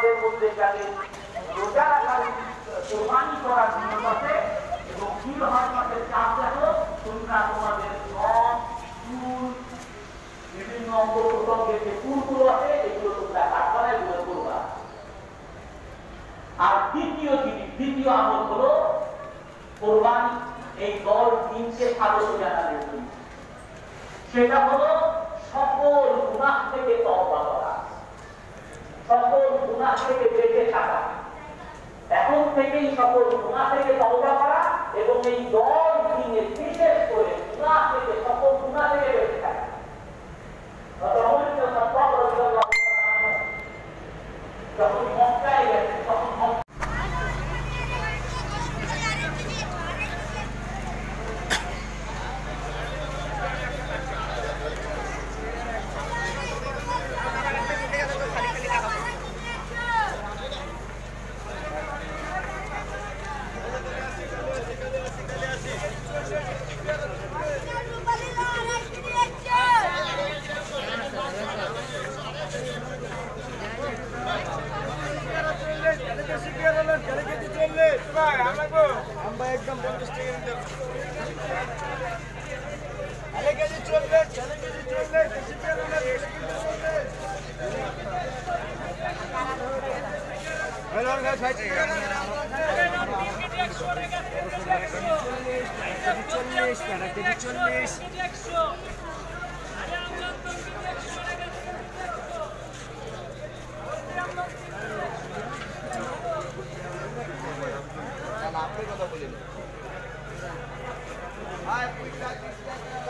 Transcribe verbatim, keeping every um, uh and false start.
আমাদের মধ্যে যাদের রোজা রাখার কোরবানি করার নিয়ম আছে এবং কি হয় মাসের চাপ দেখো তোমরা তোমাদের নখ চুল বিভিন্ন অঙ্গ প্রত্যঙ্গের যে চুলগুলো আছে এগুলো তোমরা কাটবা এগুলো করবা। আর দ্বিতীয় জিনিস দ্বিতীয় আমল হলো কোরবানি এই দশ দিনকে স্বাগত জানানোর জন্য, সেটা হলো সকল গুনাহ থেকে তওবা করা, সকল গুনাহ থেকে বেঁচে থাকা। এখন থেকেই সকল গুনাহ থেকে তওবা করা এবং এই দশ দিনে বিশেষ করে গুনাহ থেকে সকল গুনাহ থেকে বেঁচে থাকা। যখন মক্কায় গেছেন তখন কথা বলি